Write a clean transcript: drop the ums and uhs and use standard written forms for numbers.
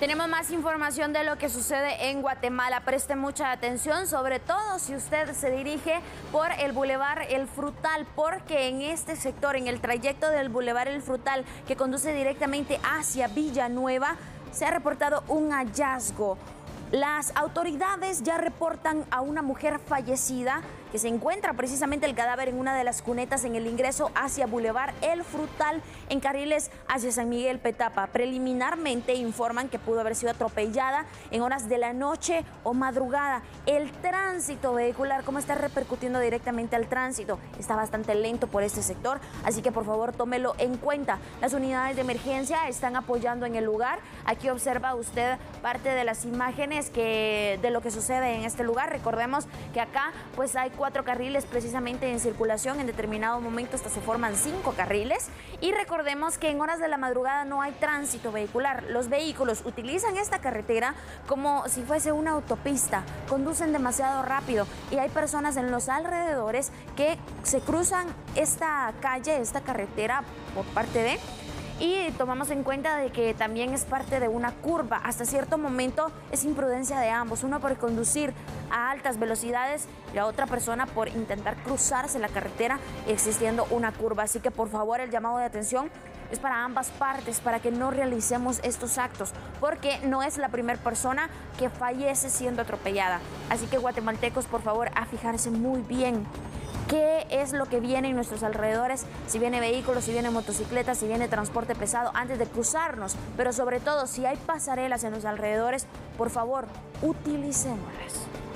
Tenemos más información de lo que sucede en Guatemala. Preste mucha atención, sobre todo si usted se dirige por el Boulevard El Frutal, porque en este sector, en el trayecto del Boulevard El Frutal que conduce directamente hacia Villanueva, se ha reportado un hallazgo. Las autoridades ya reportan a una mujer fallecida que se encuentra precisamente el cadáver en una de las cunetas en el ingreso hacia Boulevard El Frutal en carriles hacia San Miguel Petapa. Preliminarmente informan que pudo haber sido atropellada en horas de la noche o madrugada. El tránsito vehicular, ¿cómo está repercutiendo directamente al tránsito? Está bastante lento por este sector, así que por favor tómelo en cuenta. Las unidades de emergencia están apoyando en el lugar. Aquí observa usted parte de las imágenes de lo que sucede en este lugar. Recordemos que acá pues hay 4 carriles precisamente en circulación. En determinado momento hasta se forman 5 carriles. Y recordemos que en horas de la madrugada no hay tránsito vehicular. Los vehículos utilizan esta carretera como si fuese una autopista. Conducen demasiado rápido y hay personas en los alrededores que se cruzan esta calle, esta carretera por parte de... Y tomamos en cuenta de que también es parte de una curva. Hasta cierto momento es imprudencia de ambos. Uno por conducir a altas velocidades y la otra persona por intentar cruzarse la carretera existiendo una curva. Así que por favor el llamado de atención es para ambas partes, para que no realicemos estos actos, porque no es la primera persona que fallece siendo atropellada. Así que guatemaltecos, por favor, a fijarse muy bien qué es lo que viene en nuestros alrededores, si viene vehículos, si viene motocicletas, si viene transporte pesado, antes de cruzarnos. Pero sobre todo, si hay pasarelas en los alrededores, por favor, utilicémoslas.